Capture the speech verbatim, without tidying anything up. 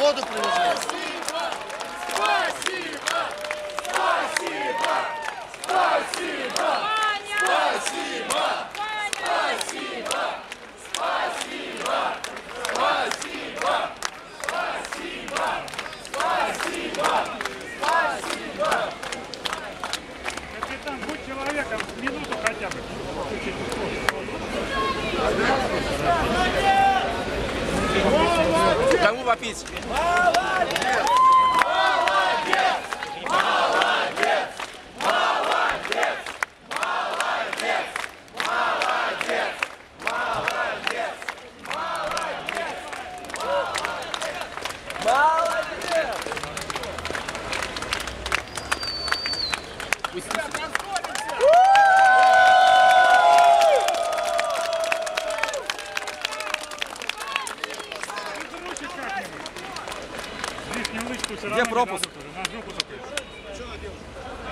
Воду привезли. Спасибо! Спасибо! Спасибо! Спасибо! Спасибо! Спасибо! Спасибо! Спасибо! Спасибо! Спасибо! Капитан, будь человеком, минуту хотя бы. Кому попить? Молодец! Молодец! Молодец! Молодец! Молодец! Молодец! Молодец! Молодец! Молодец! Лишнюю лычку все Где равно пропуск? не дадут уже. На жопу только.